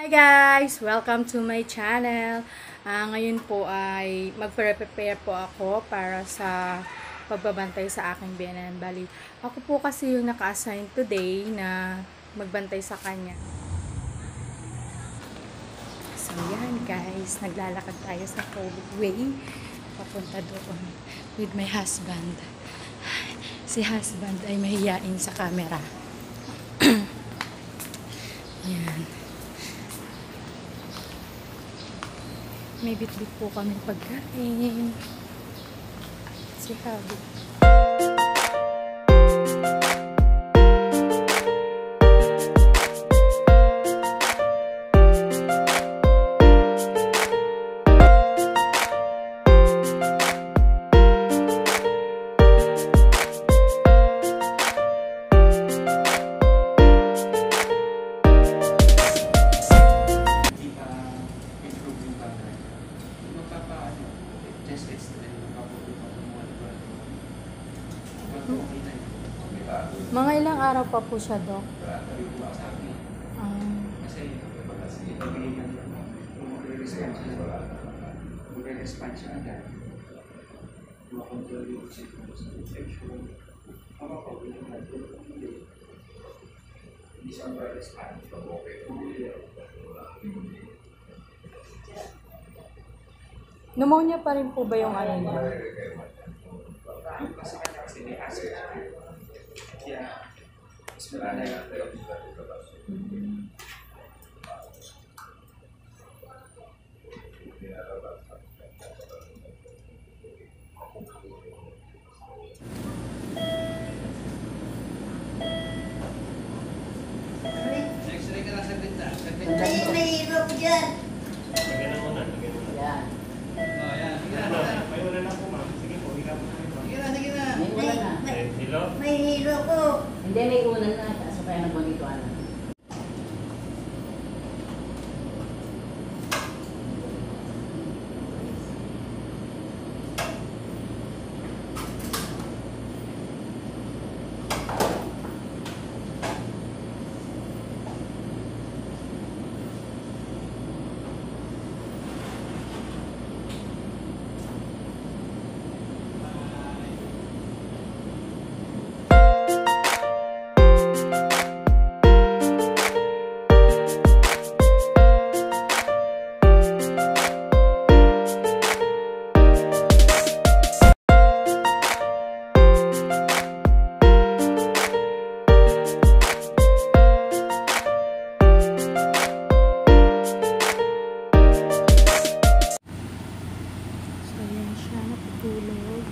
Hi guys! Welcome to my channel. Ngayon po ay mag-prepare po ako para sa pagbabantay sa aking biyenan. Bali, ako po kasi yung naka-assign today na magbantay sa kanya. So yan guys, naglalakad tayo sa way papunta doon with my husband. Si husband ay mahiyain sa camera. Yan. May bit-bit po kami pagkain. Si Habi. Mga ilang araw pa po siya, Dok? Pneumonia pa rin po ba yung ano niya? May hilo ko dyan. Lagyan na muna. Yan. May wala na po, ma'am. Sige po, higa po. Sige na. May ulan na. Hilo? May hilo ko. Hindi, may ulan na. Kaso kaya nagmagituan na. Tulog.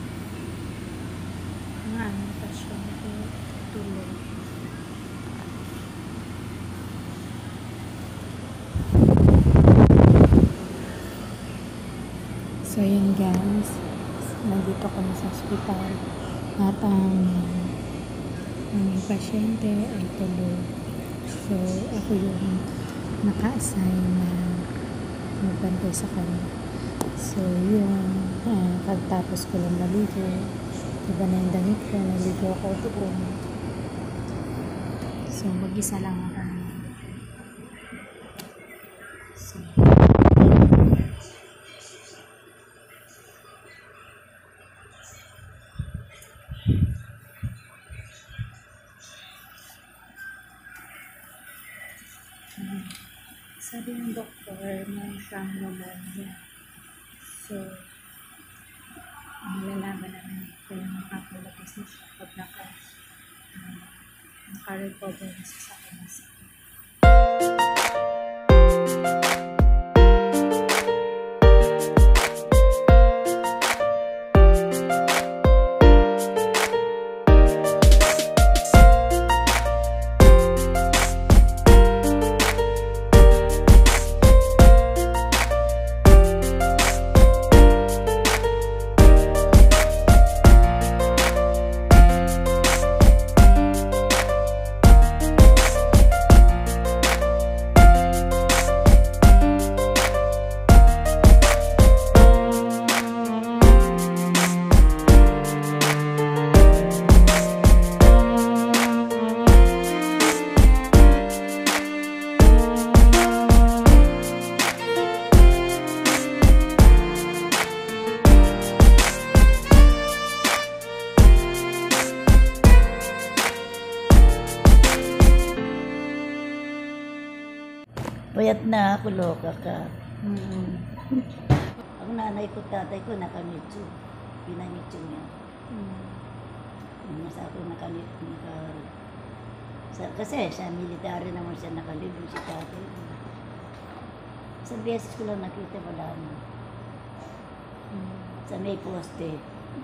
Ang aming pasyente tulog. So yun guys, nandito kami sa ospital at ang pasyente ay tulog. So ako yung naka-assign na magbantay sa kanya. So yun, pagtapos ko lang naligo, iba na yung damit ko, naligo ako doon. So mag-isa lang ako. So sabi ng doktor, may siyang pneumonia. So, nalalaman namin kung makapalabas na siya pag naka-recover na siya sa kanya. Payat na ako, loka ka. Mm. Ang nanay ko, tatay ko, nakanitsu. Pinanitsu niya. Mas ako kasi sa military naman siya nakalibong si tatay. Isang beses ko lang nakita, wala na. Sa may poste.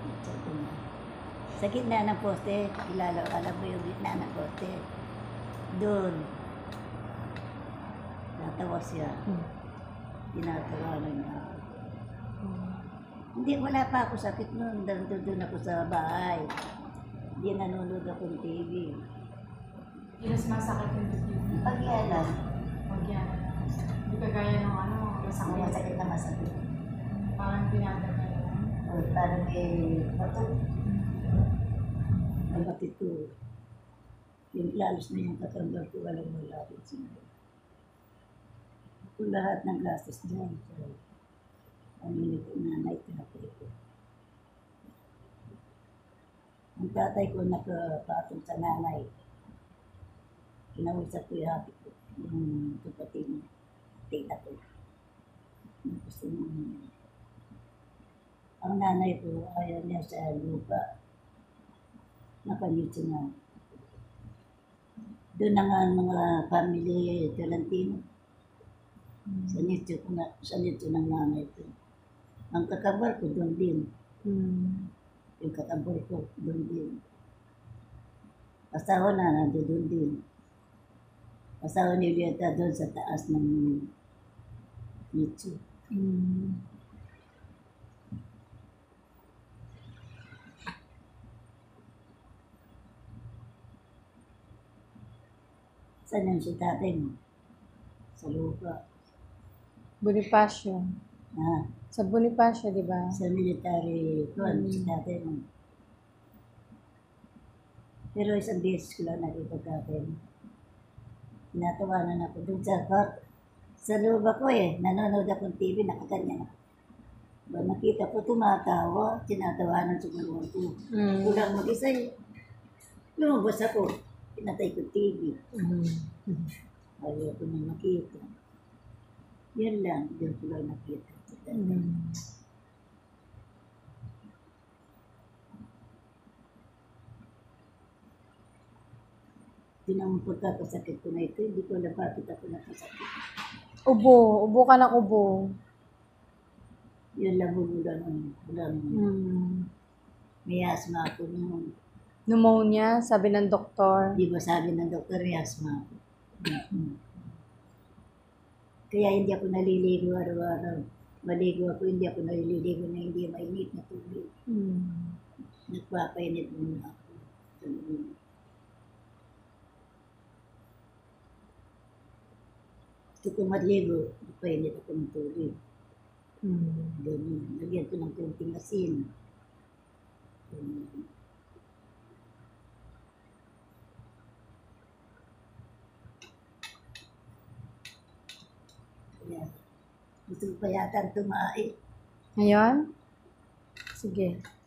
Sa gitna ng poste, alam mo yung gitna ng poste. Doon. Natawa siya. Tinatawanan niya. Hindi, wala pa ako sakit noon. Doon ako sa bahay. Hindi nanonood ako ng TV. Hindi na sumasakit yung dibdib. Pag-ialan. Pag yan. Hindi kagaya ng ano, Ang masakit na masakit. parang pinadagal lang. O, parang bato. Ang batit ko. Yung lalos na yung katambal ko, walang malapit siya. Kung lahat ng gastos dyan. So, ang minute ko nanay, tinapay ko. Ang tatay ko nakapatong sa nanay. Kinausap ko yung happy ko. Yung kapatid niya. Tita ko. Gusto mo. Ang nanay ko, ayaw niya sa lupa. Nakanito na. Doon na nga ang mga family Tolentino. Sa nito ng nanay ko. Ang kakabar ko doon din. Yung kakabar ko doon din. Asawa na nandun din. Asawa ni Julieta doon sa taas ng nito. Saan yung si tatay mo? Sa lupa. Bonifacio. Ah, Sa Bonifacio, di ba? sa military ko, si tatay mo. Pero isang beses ko lang nakita tatay mo. Tinatawanan ako doon sa court. Sa loob ako nanonood akong TV, nakaganyan ako. Ba, nakita ko tumatawa, tinatawanan siguro ako. Kulang mag-isa lumabas ako, pinatay ko TV. Ayaw ko na makita. Yan lang, doon ko lang nakita. Yun ang pagkakasakit ko na ito, hindi ko alam bakit ako nakasakit. Ubo ka ng ubo. Yun lang wala may asma ako noon. Pneumonia, sabi ng doktor. Di ba sabi ng doktor, may asma ako. Kaya hindi ako naliligo araw-araw. Maligo ako, hindi ako naliligo na hindi mainit na tubig. Nagpapainit muna ako. Gusto ko maligo, nagpainit ako ng tubig. Ganun. Lagyan ko ng konting asin. Kaya, gusto ko pa yata tumae. Ngayon? Sige.